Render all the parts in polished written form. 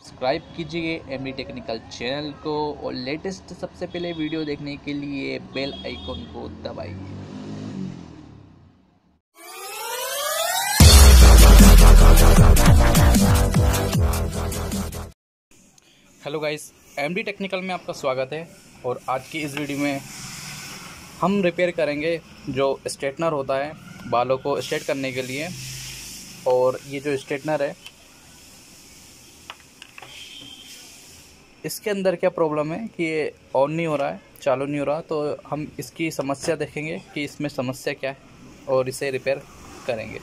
Subscribe कीजिए MD technical channel को और लेटेस्ट सबसे पहले वीडियो देखने के लिए बेल आइकन को दबाइए। हेलो गाइस, एमडी टेक्निकल में आपका स्वागत है। और आज की इस वीडियो में हम रिपेयर करेंगे जो स्ट्रेटनर होता है बालों को स्ट्रेट करने के लिए। और ये जो स्ट्रेटनर है इसके अंदर क्या प्रॉब्लम है कि ये ऑन नहीं हो रहा है, चालू नहीं हो रहा। तो हम इसकी समस्या देखेंगे कि इसमें समस्या क्या है और इसे रिपेयर करेंगे।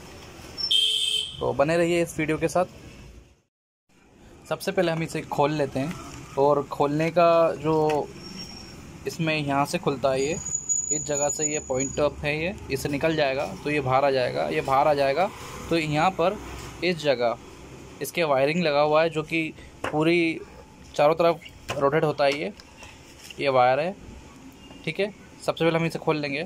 तो बने रहिए इस वीडियो के साथ। सबसे पहले हम इसे खोल लेते हैं। और खोलने का जो इसमें यहाँ से खुलता है, ये इस जगह से ये पॉइंट अप है, ये इसे निकल जाएगा तो ये बाहर आ जाएगा। ये बाहर आ जाएगा तो यहाँ पर इस जगह इसके वायरिंग लगा हुआ है जो कि पूरी चारों तरफ रोटेट होता है। ये वायर है, ठीक है। सबसे पहले हम इसे खोल लेंगे।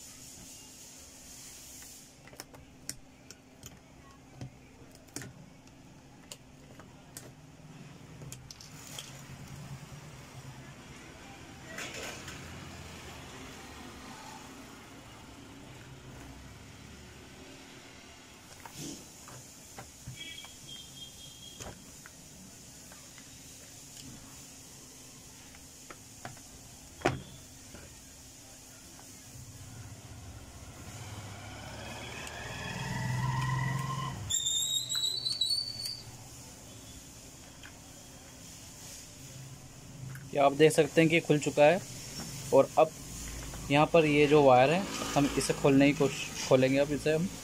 ये आप देख सकते हैं कि खुल चुका है। और अब यहाँ पर ये जो वायर है हम इसे खोलने की कोशिश खोलेंगे। अब इसे हम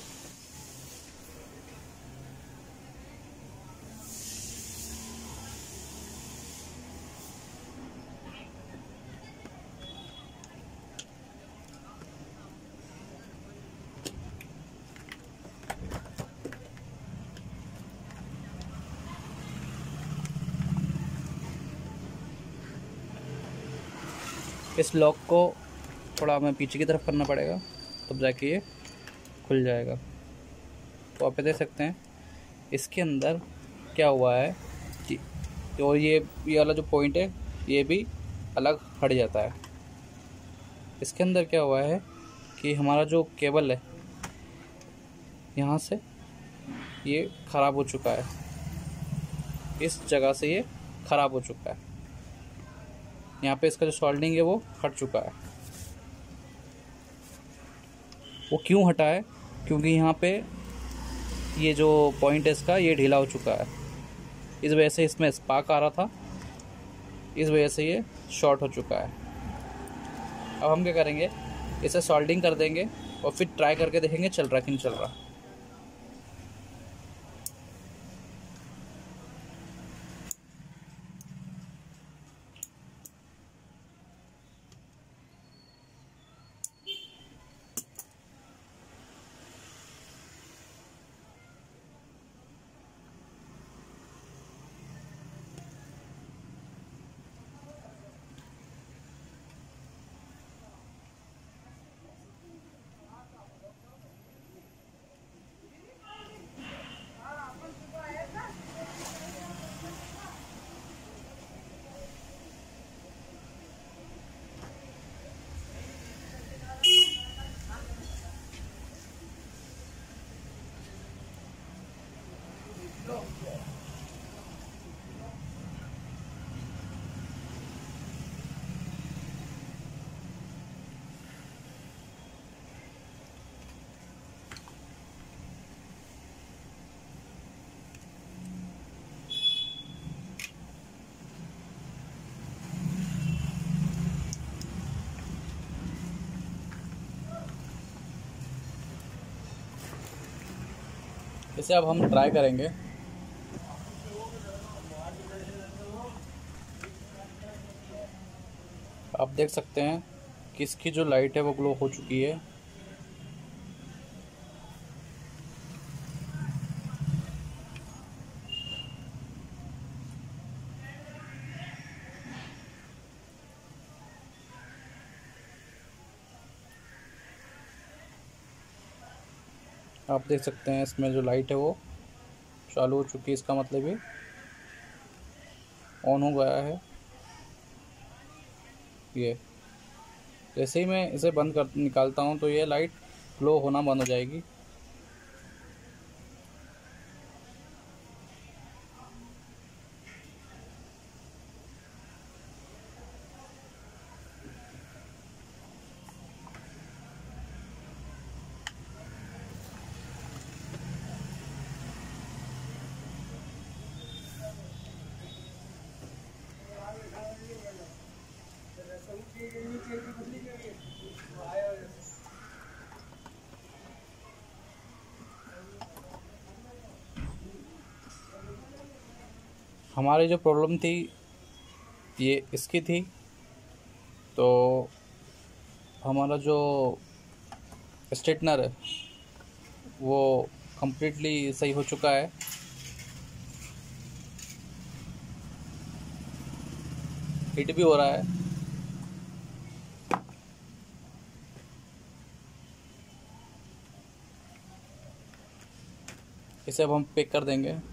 इस लॉक को थोड़ा हमें पीछे की तरफ करना पड़ेगा, तब जाके ये खुल जाएगा। तो आप देख सकते हैं इसके अंदर क्या हुआ है कि और ये वाला जो पॉइंट है ये भी अलग हट जाता है। इसके अंदर क्या हुआ है कि हमारा जो केबल है यहाँ से ये ख़राब हो चुका है। इस जगह से ये ख़राब हो चुका है। यहाँ पे इसका जो सोल्डरिंग है वो हट चुका है। वो क्यों हटा है? क्योंकि यहाँ पे ये जो पॉइंट है इसका ये ढीला हो चुका है। इस वजह से इसमें स्पार्क आ रहा था, इस वजह से ये शॉर्ट हो चुका है। अब हम क्या करेंगे, इसे सोल्डरिंग कर देंगे और फिर ट्राई करके देखेंगे चल रहा कि नहीं चल रहा। इसे अब हम ट्राई करेंगे। आप देख सकते हैं कि इसकी जो लाइट है वो ग्लो हो चुकी है। आप देख सकते हैं इसमें जो लाइट है वो चालू हो चुकी है। इसका मतलब है ऑन हो गया है। ये जैसे ही मैं इसे बंद कर निकालता हूँ तो ये लाइट ग्लो होना बंद हो जाएगी। हमारी जो प्रॉब्लम थी ये इसकी थी, तो हमारा जो स्ट्रेटनर है वो कम्प्लीटली सही हो चुका है। हिट भी हो रहा है। इसे अब हम पैक कर देंगे।